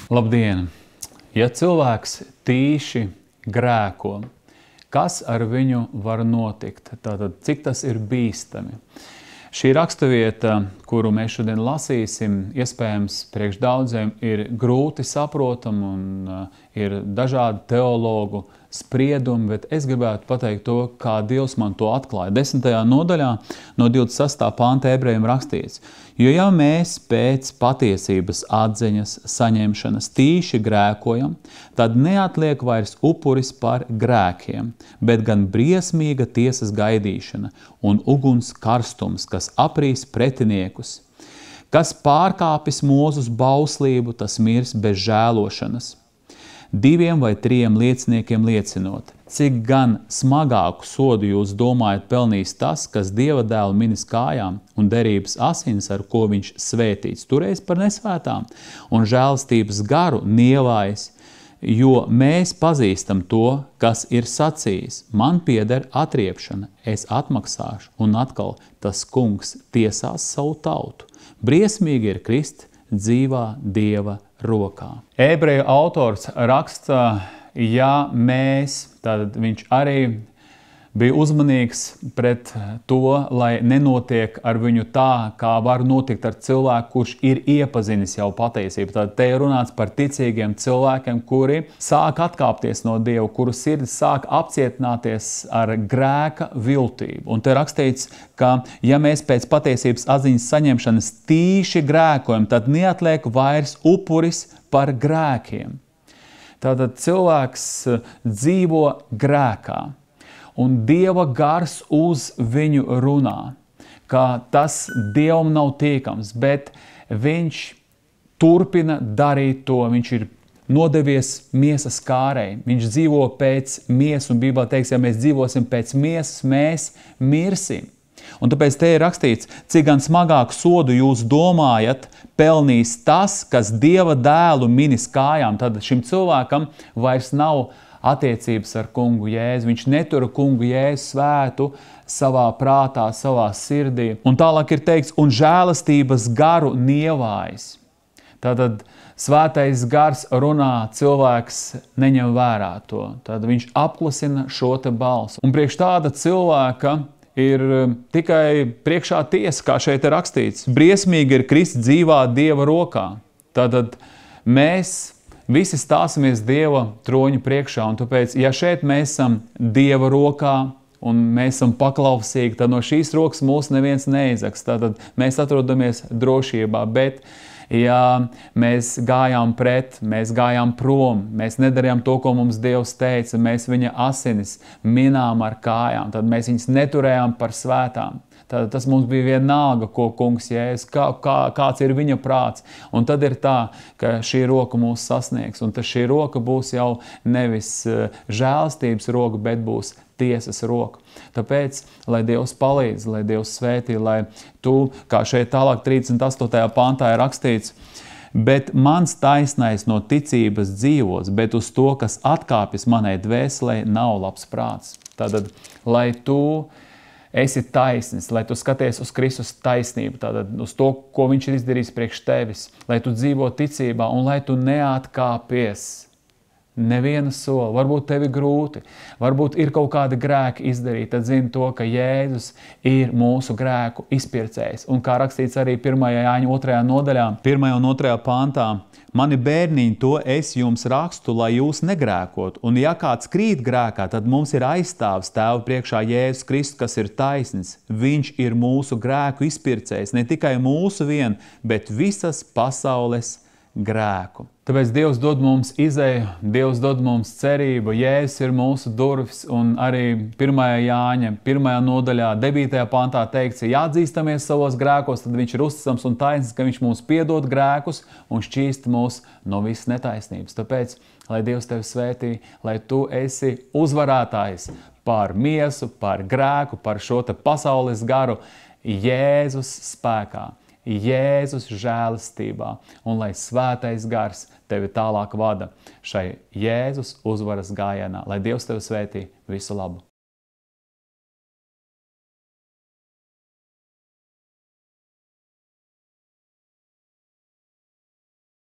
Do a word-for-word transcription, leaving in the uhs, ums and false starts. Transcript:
Labdien! Ja cilvēks tīši grēko, kas ar viņu var notikt? Tātad, cik tas ir bīstami? Šī raksturvieta, kuru mēs šodien lasīsim, iespējams priekš daudziem ir grūti saprotama un uh, ir dažādi teologu spriedumi, bet es gribētu pateikt to, kā Dievs man to atklāja. Desmitajā nodaļā no divdesmit sestā panta ebrejiem rakstīts: jo ja mēs pēc patiesības atziņas saņemšanas tīši grēkojam, tad neatliek vairs upuris par grēkiem, bet gan briesmīga tiesas gaidīšana un uguns karstums, kas aprīs pretiniekus. Kas pārkāpis mūzus bauslību, tas mirs bez žēlošanas. Diviem vai trījiem lieciniekiem liecinot, cik gan smagāku sodu jūs domājat pelnīs tas, kas Dieva dēlu minis kājām un derības asins, ar ko viņš svētīts, turēs par nesvētām un žēlstības garu nievājis, jo mēs pazīstam to, kas ir sacījis: man pieder atriepšana, es atmaksāšu, un atkal tas kungs tiesās savu tautu. Briesmīgi ir krist dzīvā Dieva rokā. Ebreju autors raksta, ja mēs, tad viņš arī bija uzmanīgs pret to, lai nenotiek ar viņu tā, kā var notikt ar cilvēku, kurš ir iepazinis jau patiesību. Tad te ir runāts par ticīgiem cilvēkiem, kuri sāk atkāpties no Dieva, kuru sirdis sāk apcietināties ar grēka viltību. Un te rakstīts, ka ja mēs pēc patiesības atziņas saņemšanas tīši grēkojam, tad neatliek vairs upuris par grēkiem. Tātad cilvēks dzīvo grēkā. Un Dieva gars uz viņu runā, ka tas Dievam nav tīkams, bet viņš turpina darīt to, viņš ir nodevies miesas kārei, viņš dzīvo pēc miesas, un Bībelē teiks, ja mēs dzīvosim pēc miesas, mēs mirsim. Un tāpēc te ir rakstīts, cik gan smagāku sodu jūs domājat, pelnīs tas, kas Dieva dēlu minis kājām. Tad šim cilvēkam vairs nav attiecības ar kungu Jēzu. Viņš netura kungu Jēzu svētu savā prātā, savā sirdī. Un tālāk ir teikts, un žēlastības garu nievājis. Tātad svētais gars runā, cilvēks neņem vērā to. Tad viņš apklusina šo te balsu. Un priekš tāda cilvēka ir tikai priekšā tiesa, kā šeit ir rakstīts. Briesmīgi ir krist dzīvā Dieva rokā. Tātad mēs visi stāsimies Dieva troņa priekšā, un tāpēc, ja šeit mēs esam Dieva rokā un mēs esam paklausīgi, tad no šīs rokas mūs neviens neizaks. Tātad mēs atrodamies drošībā, bet ja mēs gājām pret, mēs gājām prom, mēs nedarījām to, ko mums Dievs teica, mēs viņa asinis minām ar kājām, tad mēs viņas neturējām par svētām. Tad tas mums bija vienalga, ko kungs Jēzus, kā, kā, kāds ir viņa prāts. Un tad ir tā, ka šī roka mūs sasniegs. Un tad šī roka būs jau nevis žēlstības roka, bet būs tiesas roka. Tāpēc, lai Dievs palīdz, lai Dievs svētī, lai tu, kā šeit tālāk trīsdesmit astotajā pantā ir rakstīts, bet mans taisnais no ticības dzīvos, bet uz to, kas atkāpjas manai dvēselē, nav labs prāts. Tātad, lai tu esi taisnis, lai tu skaties uz Kristus taisnību, tātad uz to, ko viņš ir izdarījis priekš tevis, lai tu dzīvo ticībā un lai tu neatkāpies neviena soli. Varbūt tevi grūti, varbūt ir kaut kādi grēki izdarīti, tad zini to, ka Jēzus ir mūsu grēku izpircējs. Un kā rakstīts arī pirmajā Jāņa otrajā nodaļā, pirmajā un otrajā pantā: mani bērniņi, to es jums rakstu, lai jūs negrēkot. Un ja kāds krīt grēkā, tad mums ir aizstāvs Tēva priekšā Jēzus Kristus, kas ir taisnis. Viņš ir mūsu grēku izpircējs, ne tikai mūsu vien, bet visas pasaules grēku. Tāpēc Dievs dod mums izēju, Dievs dod mums cerību, Jēzus ir mūsu durvis, un arī pirmajā Jāņa, pirmajā nodaļā, devītajā pantā teikts, ja atzīstamies savos grēkos, tad viņš ir uzticams un taisns, ka viņš mums piedod grēkus un šķīst mūs no visas netaisnības. Tāpēc, lai Dievs tevi svētī, lai tu esi uzvarētājs pār miesu, pār grēku, par šo te pasaules garu, Jēzus spēkā, Jēzus žēlastībā, un lai svētais gars tevi tālāk vada šai Jēzus uzvaras gājienā. Lai Dievs tevi svētī, visu labu!